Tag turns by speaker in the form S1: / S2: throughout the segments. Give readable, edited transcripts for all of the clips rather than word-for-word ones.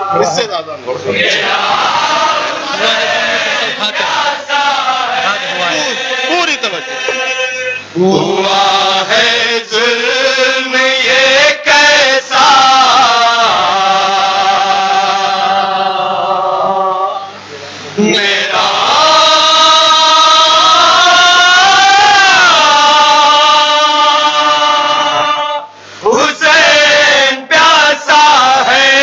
S1: اس سے زیادہ پوری توجہ. ہوا ہے ظلم یہ کیسا میرا حسین پیاسا ہے.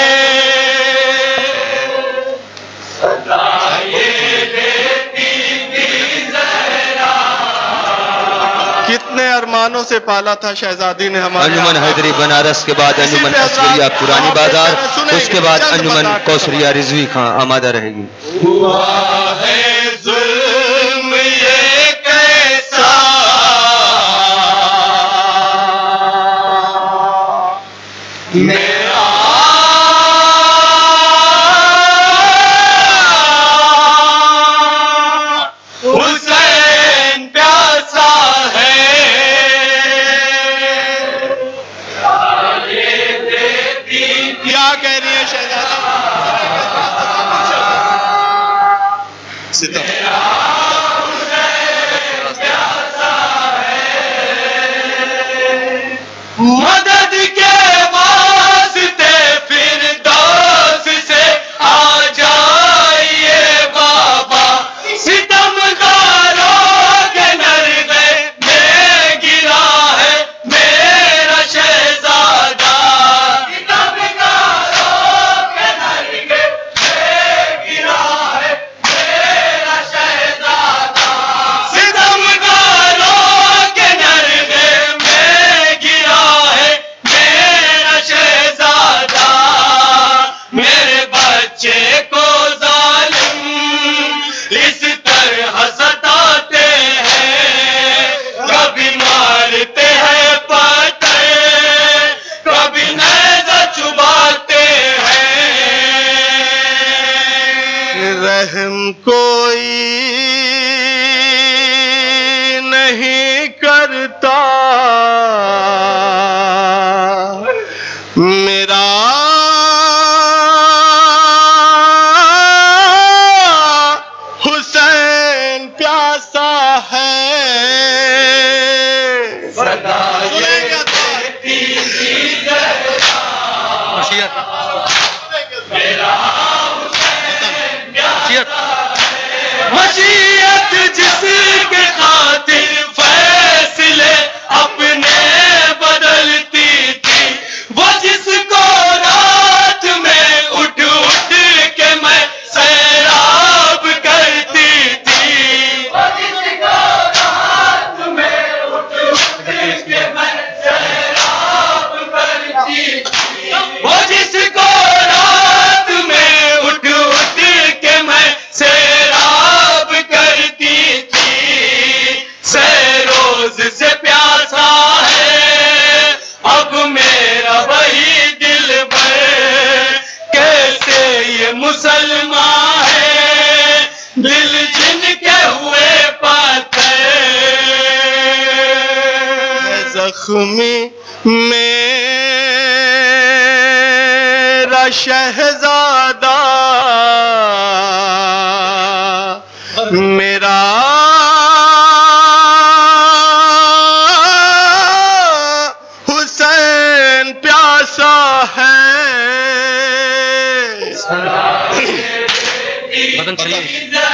S1: کتنے ارمانوں سے پالا تھا شہزادی نے ہمارے.
S2: انجمن حیدری بنارس کے بعد انجمن عسکریہ پرانی بازار، اس کے بعد انجمن کوثریہ رضوی خان آمادہ رہے گی.
S1: ہوا ہے ظلم یہ کیسا میرا حسین پیاسا ہے. کیا کہہ رہی ہے شہزادی؟ مدد کے واسطے فردوس سے آ جائیے بابا، ستمگاروں کے نرغے میں گرا ہے میرا شہزادہ. ستمگاروں کے نرغے میں گرا ہے میرا شہزادہ. ستمگاروں کے نرغے میں گرا ہے میرا شہزادہ. میرے بچے کو ظالم اس طرح ستاتے ہیں، کبھی مارتے ہیں پتھر، کبھی نیزہ چباتے ہیں. رحم کوئی نہیں کرتا میرا حسین پیاسا ہے. مشیت جس کے خاطر فیصلے اپنے بدلتی تھی، وہ جس کو رات میں اٹھ اٹھ کے میں سیراب کرتی تھی. وہ جس کو رات میں اٹھ اٹھ کے میں سیراب کرتی تھی. وہ جس کو رات میں اٹھ اٹھ کے میں سیراب کرتی تھی. سیروز سے پیاسا ہے اب میرا وہی دل بھر، کیسے یہ مسلمان ہے دل جن کے ہوئے پتھر. زخمی میرا شہزادہ میرا حسین پیاسا ہے.
S2: مدن سلیم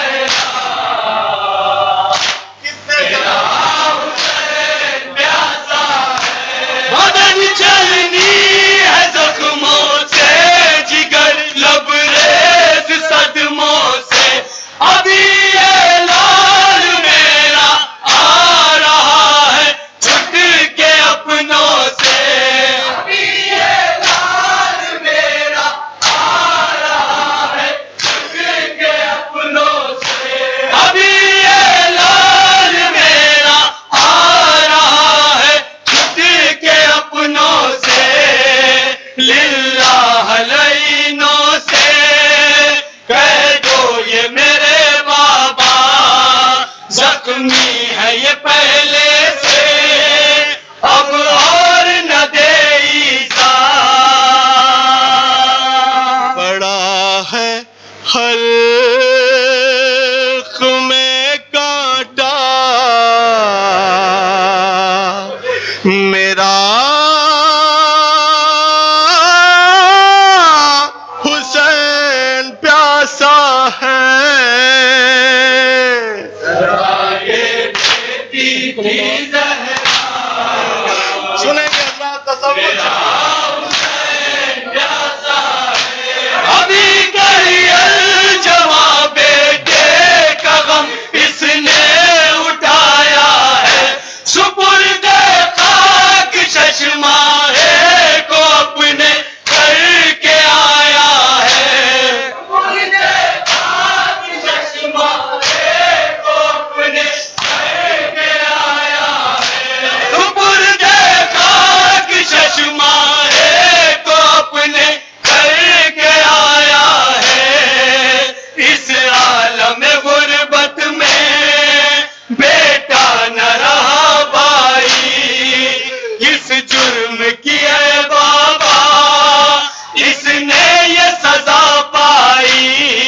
S1: مدن چلنی ہے زخموں سے جگر، لبریز صدموں سے. ابھی یہ لال میرا آ رہا ہے چھٹ کے اپنوں سے. ابھی یہ لال میرا آ رہا ہے چھٹ کے اپنوں سے. حلق میں کانٹا میرا حسین پیاسا ہے. سنیں گے حضرات تصور
S2: ابھی کری الجواب بیٹے کا غم اس نے اٹھایا ہے. سپرد خاک چشمارے کو اپنے کر کے آیا ہے. سپرد خاک چشمارے کو اپنے کر کے آیا ہے. سپرد خاک چشمارے کو اپنے کر کے آیا ہے. اس عالم غربت میں بیٹا نہ رہا بھائی. اس جرم کی ہے بابا اس نے یہ سزا پائی.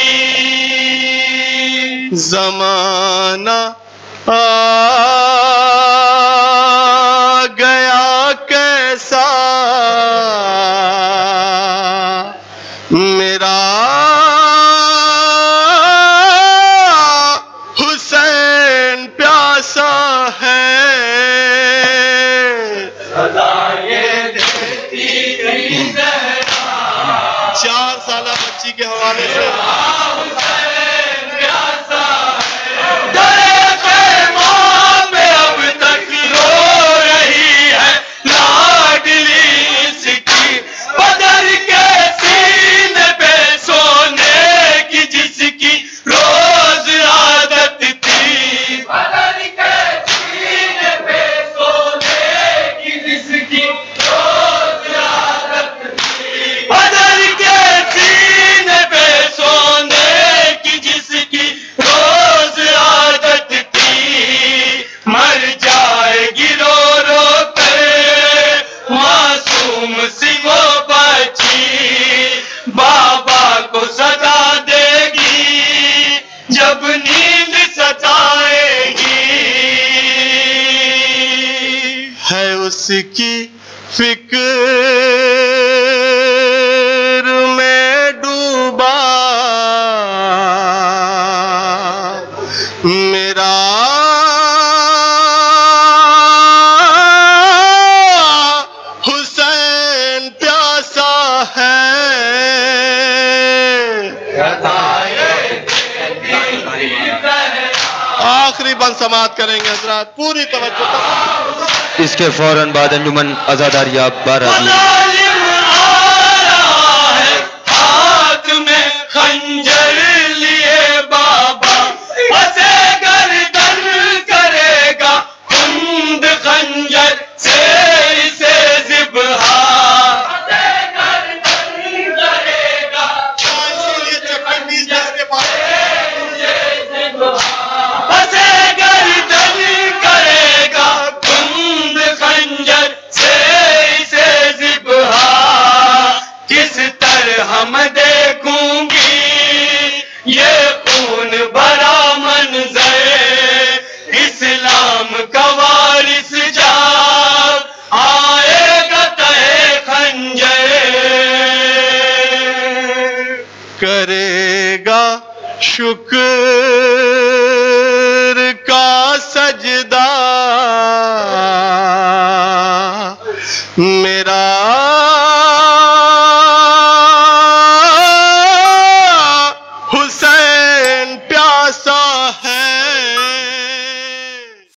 S1: زمانہ آ گیا کیسا میرا حسین پیاسا ہے. 4 سالہ بچی کے حوالے سے
S2: اب تک رو رہی ہے لاڈلی اس کی. بدر کے سینے پہ سونے کی جس کی روز عادت تھی. بدر کے سینے پہ سونے کی جس کی روز عادت تھی. بدر کے سینے پہ سونے کی جس کی روز عادت تھی. مر جائے گی رو رو کر معصوم سی وہ بچی. بابا کو سزا دے گی جب نیند ستائے گی.
S1: ہے اس کی فکر میں ڈوبا میرا حسین پیاسا ہے. آخری بند سماعت کریں گے حضرات پوری توجہ.
S2: اس کے فوراً بعد انجمن عزاداریاب 12
S3: ظالم آ رہا ہے ہاتھ میں خنجر لیے بابا. اسے گردن کرے گا کند خنجر سے اسے ذبح. اسے گردن کرے گا اسے گردن کرے گا کند خنجر سے اسے ذبح. کس طرح میں دیکھوں گی یہ خون بھرا منظر. اسلام کا وارث جب آئے گا تہ خنجر.
S1: کرے گا شکر کا سجدہ میرا